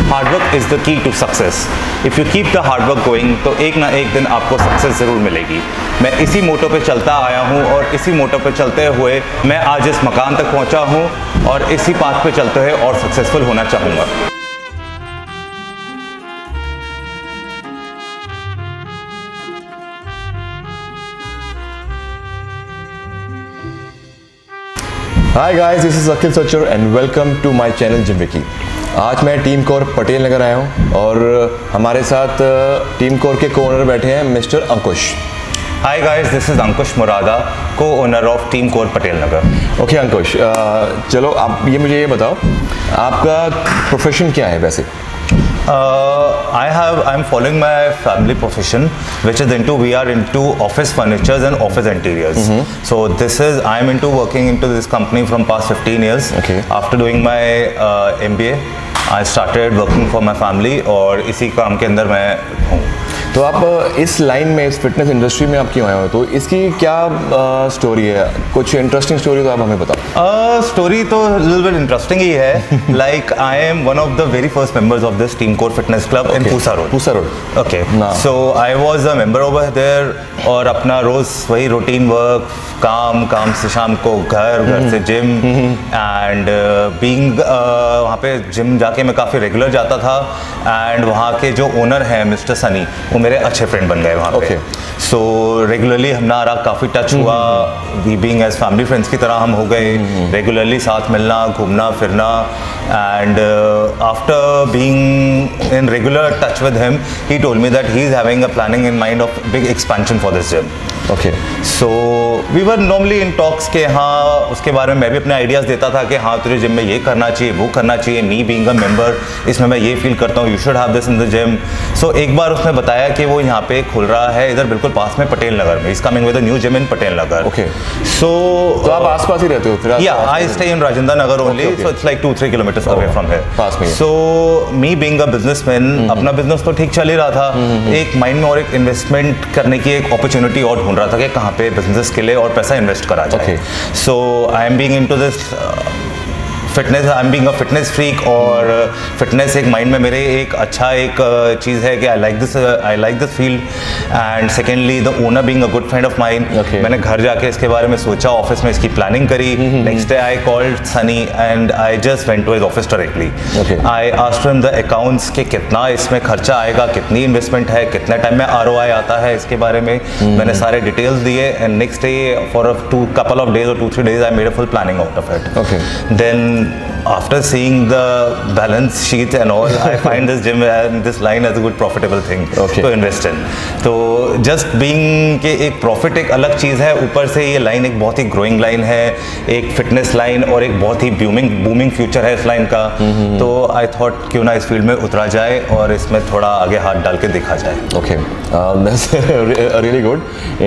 Hard work is the key to success. If you keep the hard work going तो एक ना एक दिन आपको सक्सेस ज़रूर मिलेगी। मैं इसी मोटो पे चलता आया हूँ और इसी मोटो पे चलते हुए मैं आज इस मकाम तक पहुँचा हूँ और इसी पाथ पे चलते हुए और सक्सेसफुल होना चाहूँगा। Hi guys, this is Akhil Sachar and welcome to my channel gym Vicky. आज मैं टीम कोर पटेल नगर आया हूँ और हमारे साथ टीम कोर के को-ओनर बैठे हैं mister Ankush. Hi guys, this is Ankush Murada, co-owner of team core Patel Nagar. Okay Ankush, चलो आप मुझे ये बताओ, आपका प्रोफेशन क्या है वैसे? I'm following my family profession, which is we are into office furnitures and office interiors. So I'm into working into this company from past 15 years. Okay. After doing my MBA, I started working for my family और इसी काम के अंदर मैं हूँ। तो आप इस लाइन में, इस फिटनेस इंडस्ट्री में आप क्यों आए हो? तो इसकी क्या स्टोरी है? कुछ इंटरेस्टिंग स्टोरी तो आप हमें बताओ। स्टोरी तो लिटिल बिट इंटरेस्टिंग ही है। Like I am one of the very first members of this team core fitness club in Pusa road. Okay, so I was a member over there और अपना रोज वही रूटीन वर्क, काम से शाम को घर से जिम एंड बीइंग वहाँ पे जिम जाके मैं काफ़ी रेगुलर जाता था एंड वहाँ के जो ओनर हैं मिस्टर सनी, वो मेरे अच्छे फ्रेंड बन गए वहाँ पे। सो रेगुलरली हमारा काफ़ी टच हुआ, we being as family friends की तरह हम हो गए, रेगुलरली साथ मिलना, घूमना फिरना and after being in regular touch with him he told me that he is having a planning in mind of big expansion for this gym. Okay, so we were normally in talks के हाँ उसके बारे में मैं भी अपने ideas देता था कि हाँ तुझे जिम में ये करना चाहिए, वो करना चाहिए, मी बीइंग अ मेंबर इसमें मैं ये फील करता हूँ, you should have this in the gym. So एक बार उसने बताया कि वो यहाँ पे खुल रहा है इधर बिल्कुल पास में पटेल नगर में, is coming with a new gym in Patel Nagar. Okay, so तो आप आसपास ही रहते हो? या I stay in Rajendra Nagar only, so it's like 2-3 kilometres away from here, पास में। So me being a businessman अपना बिजनेस तो ठीक चल ही रहा था, एक माइंड में और एक इन्वेस्टमेंट करने की एक अपॉर्चुनिटी और ढूंढ रहा था कि कहाँ पे बिजनेस के लिए और पैसा इन्वेस्ट करा जाए। So I am being into this fitness, I am being a fitness freak और फिटनेस एक माइंड में मेरे एक अच्छा एक चीज़ है कि I like this field and secondly the owner being a good friend of mine. मैंने घर जाके इसके बारे में सोचा, ऑफिस में इसकी प्लानिंग करी। Next day I called Sunny and I just went to his office directly. I asked him the accounts के कितना इसमें खर्चा आएगा, कितनी इन्वेस्टमेंट है, कितने टाइम में ROI आता है, इसके बारे में मैंने सारे डिटेल्स दिए and next day for a couple of days or 2-3 days I made a full planning out of it. Okay. Then after seeing the balance sheet and all, I find this gym and this line as a good profitable thing to invest in. तो just being कि एक profit एक अलग चीज़ है, ऊपर से ये line एक बहुत ही growing लाइन है, एक फिटनेस लाइन और एक बहुत ही booming फ्यूचर है इस लाइन का। तो I thought क्यों ना इस फील्ड में उतरा जाए और इसमें थोड़ा आगे हाथ डाल के देखा जाए। Okay, that's really good।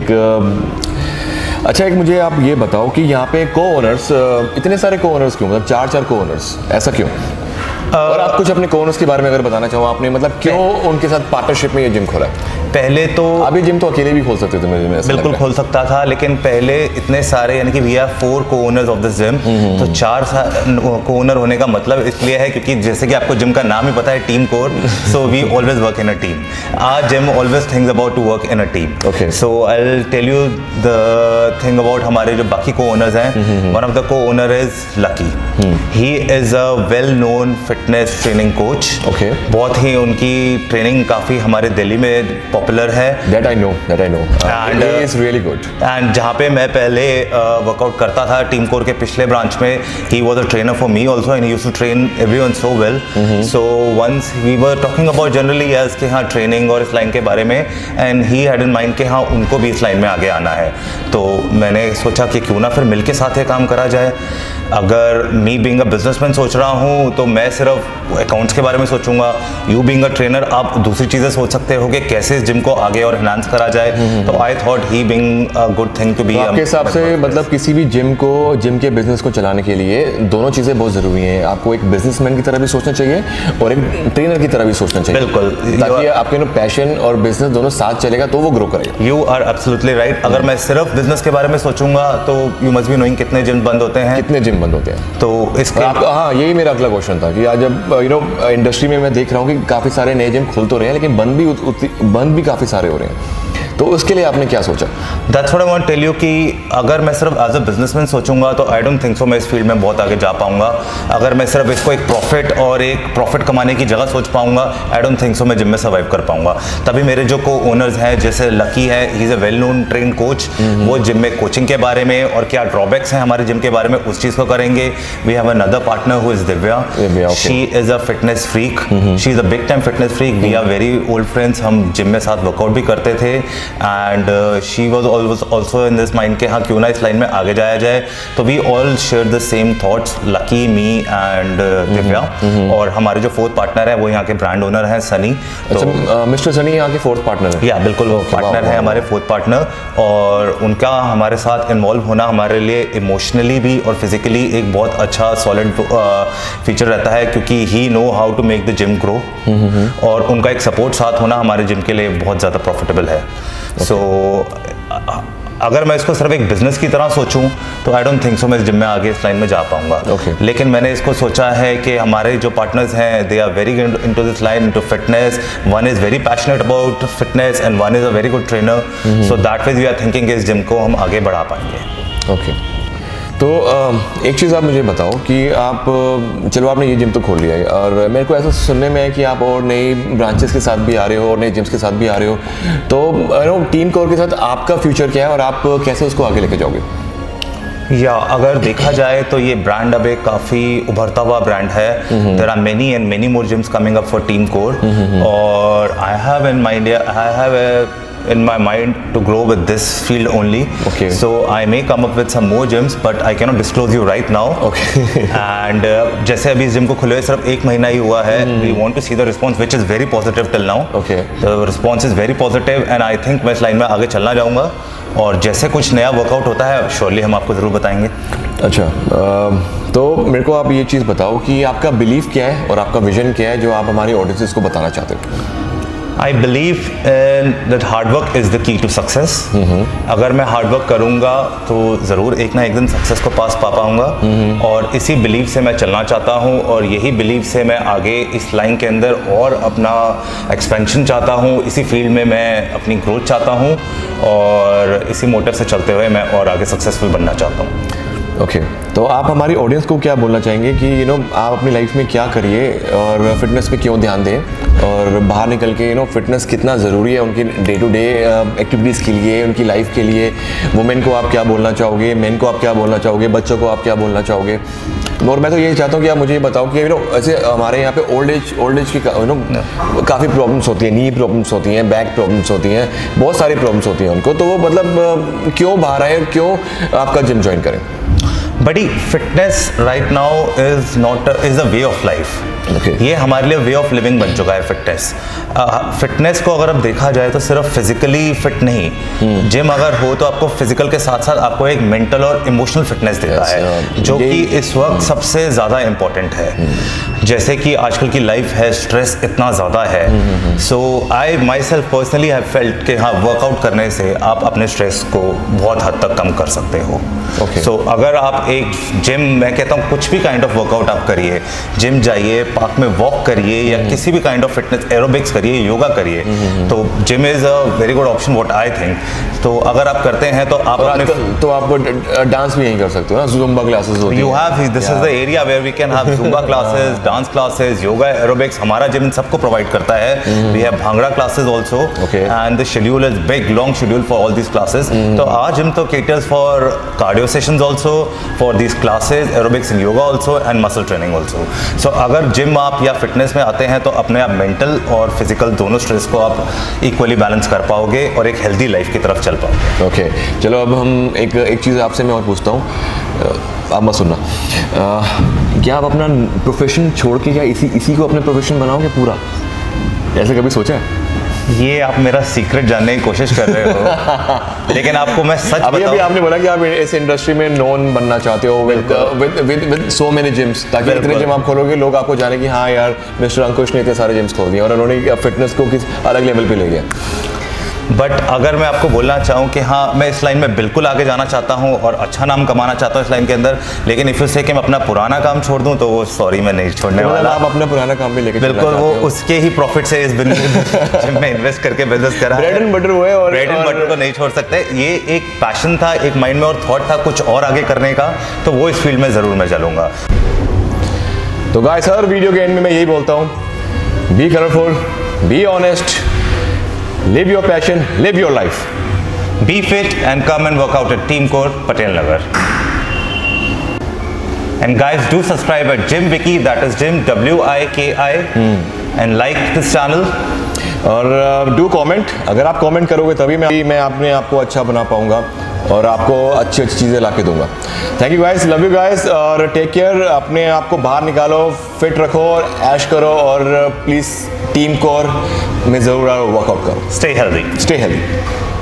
अच्छा, एक मुझे आप ये बताओ कि यहाँ पे को-ओनर्स, इतने सारे को-ओनर्स क्यों, मतलब 4 को-ओनर्स, ऐसा क्यों? और आप कुछ अपने को-ओनर्स के बारे में अगर बताना चाहो, आपने मतलब क्यों उनके साथ पार्टनरशिप में ये जिम खोला? पहले तो अभी जिम तो अकेले भी खोल सकते थे, मुझे बिल्कुल खोल सकता था, लेकिन पहले इतने सारे यानी कि we are 4 co-owners of this gym, तो 4 को-ओनर होने का मतलब इसलिए है क्योंकि जैसे कि आपको जिम का नाम ही पता है, team core, so we always work in a team. Our gym always thinks about to work in a team. So I will tell you the thing about हमारे जो बाकी को-ओनर्स हैं। One of the co-owner is Lucky, he is a well known fitness training coach. बहुत ही उनकी training काफ़ी हमारे दिल्ली में पॉपुलर है। That I know. And he is really good. And जहाँ पे मैं पहले वर्कआउट करता था टीम कोर के पिछले ब्रांच में, he was a trainer for me also and he used to train everyone so well. So once we were talking about generally as कि हाँ ट्रेनिंग और इस लाइन के बारे में, and he had in mind कि हाँ उनको भी इस लाइन में आगे आना है। तो मैंने सोचा कि क्यों ना फिर मिलके साथ ये काम करा जाए। अगर मी बीइंग अ बिजनेसमैन सोच रहा हूँ तो मैं सिर्फ अकाउंट्स के बारे में सोचूंगा, यू बीइंग अ ट्रेनर आप दूसरी चीज़ें सोच सकते हो कि कैसे इस जिम को आगे और एनहांस करा जाए। तो I thought he being a good thing to be. आपके हिसाब से मतलब किसी भी जिम के बिजनेस को चलाने के लिए दोनों चीज़ें बहुत ज़रूरी हैं। आपको एक बिजनेसमैन की तरह भी सोचना चाहिए और एक ट्रेनर की तरह भी सोचना चाहिए। बिल्कुल, ताकि आपके पैशन और बिजनेस दोनों साथ चलेगा तो वो ग्रो करेगा। You are absolutely right. अगर मैं सिर्फ बिजनेस के बारे में सोचूंगा तो यू मस्ट बी नोइंग कितने जिम बंद होते हैं, कितने जिम जिम बंद होते हैं। तो इसके हाँ, यही मेरा अगला क्वेश्चन था कि आज जब इंडस्ट्री में मैं देख रहा हूँ कि काफ़ी सारे नए जिम खुल तो रहे हैं, लेकिन बंद भी काफ़ी सारे हो रहे हैं, तो उसके लिए आपने क्या सोचा? That's what I want to tell you कि अगर मैं सिर्फ एज अ बिजनेसमैन सोचूंगा तो आई डोंट थिंक सो मैं इस फील्ड में बहुत आगे जा पाऊंगा। अगर मैं सिर्फ इसको एक प्रॉफिट कमाने की जगह सोच पाऊंगा, आई डोंट थिंक सो मैं जिम में सर्वाइव कर पाऊंगा। तभी मेरे जो को ओनर्स हैं, जैसे लकी है, he is a well known train coach, वो जिम में कोचिंग के बारे में और क्या ड्रॉबैक्स हैं हमारे जिम के बारे में उस चीज़ को करेंगे। We have another partner who is Divya, she is a fitness freak, she is a big time fitness freak, we are very old friends, हम जिम में साथ वर्कआउट भी करते थे and she was always also in this mind के हाँ क्यों ना इस लाइन में आगे जाया जाए। तो we all share the same thoughts, Lucky, me and Divya. और हमारे जो फोर्थ पार्टनर है वो यहाँ के ब्रांड ओनर हैं सनी। तो मिस्टर सनी यहाँ के फोर्थ पार्टनर है? या बिल्कुल, वो पार्टनर है हमारे फोर्थ पार्टनर, और उनका हमारे साथ इन्वॉल्व होना हमारे लिए इमोशनली भी और फिजिकली एक बहुत अच्छा सॉलिड फीचर रहता है, क्योंकि he know how to make the gym grow, और उनका एक सपोर्ट साथ होना हमारे जिम के लिए बहुत ज़्यादा प्रॉफिटेबल है। सो अगर मैं इसको सिर्फ एक बिजनेस की तरह सोचूं तो आई डोंट थिंक सो मैं इस जिम में आगे इस लाइन में जा पाऊंगा। लेकिन मैंने इसको सोचा है कि हमारे जो पार्टनर्स हैं they are very into this line, into fitness, one is very passionate about fitness and one is a very good trainer, so that way we are thinking इस जिम को हम आगे बढ़ा पाएंगे। ओके, तो एक चीज़ आप मुझे बताओ कि आप, चलो आपने ये जिम तो खोल लिया है और मेरे को ऐसा सुनने में है कि आप और नई ब्रांचेस के साथ भी आ रहे हो और नए जिम्स के साथ भी आ रहे हो, तो टीम कोर के साथ आपका फ्यूचर क्या है और आप कैसे उसको आगे लेके जाओगे? या अगर देखा जाए तो ये ब्रांड अब एक काफ़ी उभरता हुआ ब्रांड है। There are many and many more gyms coming up for team core, और I have in my mind to grow with this field only. Okay. So I may come up with some more gyms, but I cannot disclose you right now. Okay. And जैसे अभी इस gym को खुले हुए सिर्फ 1 महीना ही हुआ है, we want to see the response which is very positive till now. Okay. The response is very positive and I think मैं इस लाइन में आगे चलना चाहूँगा, और जैसे कुछ नया वर्कआउट होता है श्योरली हम आपको ज़रूर बताएंगे। अच्छा, तो मेरे को आप ये चीज़ बताओ कि आपका बिलीफ क्या है और आपका विजन क्या है जो आप हमारी ऑडियंसेस को बताना चाहते हो? I believe in that hard work is the key to success. अगर मैं हार्ड वर्क करूँगा तो ज़रूर एक ना एक दिन सक्सेस को पास पा पाऊँगा, और इसी बिलीव से मैं चलना चाहता हूँ, और यही बिलीव से मैं आगे इस लाइन के अंदर और अपना एक्सपेंशन चाहता हूँ, इसी फील्ड में मैं अपनी ग्रोथ चाहता हूँ, और इसी मोटिव से चलते हुए मैं और आगे सक्सेसफुल बनना चाहता हूँ। ओके, तो आप हमारी ऑडियंस को क्या बोलना चाहेंगे कि आप अपनी लाइफ में क्या करिए और फिटनेस पे क्यों ध्यान दें, और बाहर निकल के फिटनेस कितना ज़रूरी है उनकी डे टू डे एक्टिविटीज़ के लिए, उनकी लाइफ के लिए? वुमेन को आप क्या बोलना चाहोगे, मेन को आप क्या बोलना चाहोगे, बच्चों को आप क्या बोलना चाहोगे? और मैं तो यही चाहता हूँ कि आप मुझे ये बताओ कि ऐसे हमारे यहाँ पे ओल्ड एज की काफ़ी प्रॉब्लम्स होती हैं, नी प्रॉब्लम्स होती हैं, बैक प्रॉब्लम्स होती हैं, बहुत सारी प्रॉब्लम्स होती हैं उनको, तो वो मतलब क्यों बाहर आए, क्यों आपका जिम ज्वाइन करें? बड़ी fitness right now is a way of life. ये हमारे लिए वे ऑफ लिविंग बन चुका है फिटनेस। फिटनेस को अगर अब देखा जाए तो सिर्फ फिजिकली फिट नहीं, जिम अगर हो तो आपको फिजिकल के साथ साथ आपको एक मेंटल और इमोशनल फिटनेस देता है, जो कि इस वक्त सबसे ज़्यादा इम्पोर्टेंट है। जैसे कि आजकल की लाइफ है, स्ट्रेस इतना ज़्यादा है, so I myself personally have felt कि हाँ, वर्कआउट करने से आप अपने स्ट्रेस को बहुत हद तक कम कर सकते हो। सो अगर आप एक जिम, मैं कहता हूँ कुछ भी काइंड ऑफ वर्कआउट आप करिए, जिम जाइए, पार्क में वॉक करिए, या किसी भी काइंड ऑफ फिटनेस एरोबिक्स करिए, योगा करिए, तो gym is a very good option what I think. तो अगर आप करते हैं तो आप तो आप डांस भी यहीं कर सकते हो ना, ज़ुम्बा क्लासेस होती हैं। You have, this is the area where we can have Zumba classes, dance classes, yoga, aerobics, हमारा जिम इन सबको प्रोवाइड करता है। We have bhangra classes also, and the schedule is big, long schedule for all these classes. तो our gym तो caters for cardio sessions also, for these classes, aerobics and yoga also, and muscle training also. So अगर gym आप या fitness में आते हैं तो अपने आप मेंटल और फिजिकल दोनों स्ट्रेस को आप इक्वली बैलेंस कर पाओगे और एक हेल्दी लाइफ की तरफ चल पाओगे। ओके, चलो अब हम एक चीज़ आपसे मैं और पूछता हूँ, आप मत सुनना, क्या आप अपना प्रोफेशन छोड़ के क्या इसी को अपने प्रोफेशन बनाओगे पूरा? ऐसे कभी सोचा है? ये आप मेरा सीक्रेट जानने की कोशिश कर रहे हो, लेकिन आपको मैं सच बताऊं, अभी आपने बोला कि आप इस इंडस्ट्री में नोन बनना चाहते हो विद सो मेनी जिम्स, ताकि इतने जिम आप खोलोगे लोग आपको जाने कि हाँ यार मिस्टर अंकुश ने इतने सारे जिम्स खोल दिए और उन्होंने फिटनेस को किस अलग लेवल पे ले गया। बट अगर मैं आपको बोलना चाहूँ कि हाँ मैं इस लाइन में बिल्कुल आगे जाना चाहता हूँ और अच्छा नाम कमाना चाहता हूँ इस लाइन के अंदर, लेकिन इफ यू से कि मैं अपना पुराना काम छोड़ दूँ तो वो सॉरी मैं नहीं छोड़ने वाला। आप अपना पुराना काम भी लेके बिल्कुल, वो उसके ही प्रॉफिट से इस जिम में इन्वेस्ट करके बिजनेस करा, ब्रेड एंड बटर वो है और ब्रेड एंड बटर को नहीं छोड़ सकते। ये एक पैशन था, एक माइंड में और थॉट था कुछ और आगे करने का, तो वो इस फील्ड में ज़रूर मैं चलूँगा। तो गाइस हर वीडियो के एंड में मैं यही बोलता हूँ, be colourful, be honest, live your passion, live your life. Be fit and come and work out at Team Core, Patel Nagar. And guys, do subscribe at Gym Wiki, that is Gym WIKI, and like this channel. और do comment, अगर आप comment करोगे तभी मैं अपने आप को अच्छा बना पाऊंगा और आपको अच्छी अच्छी चीज़ें ला के दूंगा। Thank you guys, love you guys, और टेक केयर। अपने आप को बाहर निकालो, फिट रखो और ऐश करो, और प्लीज़ टीम कोर में ज़रूर वर्कआउट करो। Stay healthy. Stay healthy.